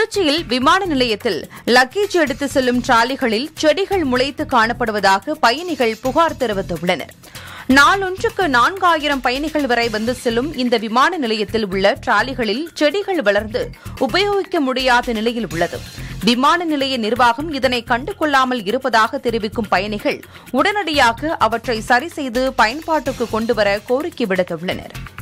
திருச்சியில் விமான நிலையத்தில் லக்கேஜ் எடுத்து செல்லும் டிராலிகளில் செடிகள் முளைத்து காணப்படுவதாக பயணிகள் புகார் தெரிவித்துள்ளனர். நாளொன்றுக்கு 4000 பயணிகள் வரை வந்து செல்லும் இந்த விமான நிலையத்தில் உள்ள டிராலிகளில் செடிகள் வளர்ந்து உபயோகிக்க முடியாத நிலையில் உள்ளது. விமான நிலைய நிர்வாகம் இதனை கண்டுகொள்ளாமல் இருப்பதாக தெரிவிக்கும் பயணிகள் உடனடியாக அவற்றை சரி செய்து பயன்பாட்டுக்கு கொண்டுவர கோரிக்கை விடுத்துள்ளனர்.